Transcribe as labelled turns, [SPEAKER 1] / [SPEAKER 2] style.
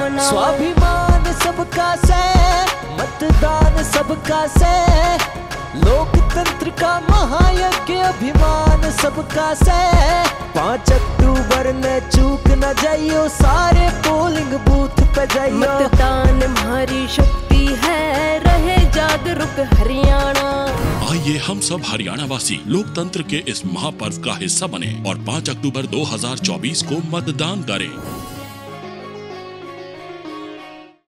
[SPEAKER 1] हरियाणा।
[SPEAKER 2] स्वाभिमान सबका से, मतदान सबका से, लोकतंत्र का महायज्ञ अभिमान सबका से। 5 अक्टूबर ने चूक न जाइयो, सारे पोलिंग बूथ पे जाइयो।
[SPEAKER 1] मतदान हमारी शक्ति है, रहे जागरूक हरियाणा।
[SPEAKER 3] आइए हम सब हरियाणा वासी लोकतंत्र के इस महापर्व का हिस्सा बने और 5 अक्टूबर 2024 को मतदान करें।